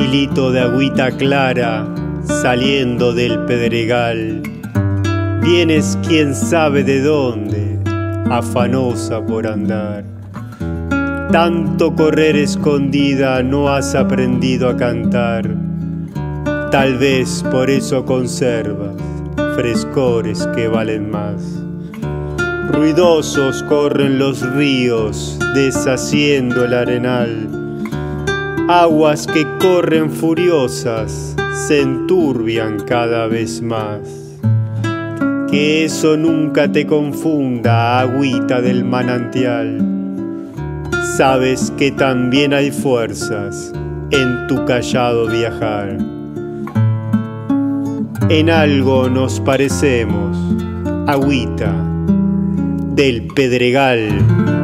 Hilito de agüita clara saliendo del pedregal, vienes quién sabe de dónde, afanosa por andar. Tanto correr escondida no has aprendido a cantar, tal vez por eso conservas frescores que valen más. Ruidosos corren los ríos deshaciendo el arenal, aguas que corren furiosas se enturbian cada vez más. Que eso nunca te confunda, agüita del manantial. Sabes que también hay fuerzas en tu callado viajar. En algo nos parecemos, agüita del pedregal.